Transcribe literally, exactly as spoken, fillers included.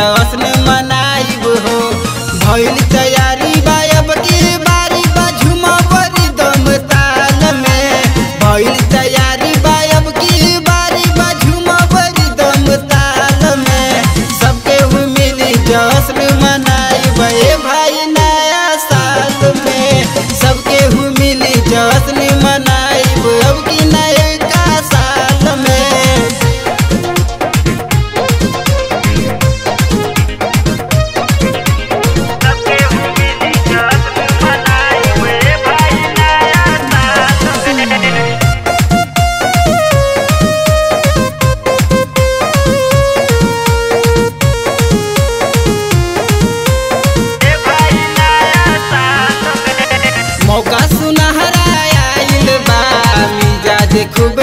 जश्न मनाइब हो। भइल तैयारी बा अब की बारी बा झुमबरी दम ताल में। भइल तैयारी बा अब की बारी बा झुमबरी दम ताल में। सबके हु मिली जश्न मनाइब ए भाई नया साल में। सबके हु मिली जश्न मनाइब अब की नया साल में। मौका सुनहरा आइल बा मिजाज खूब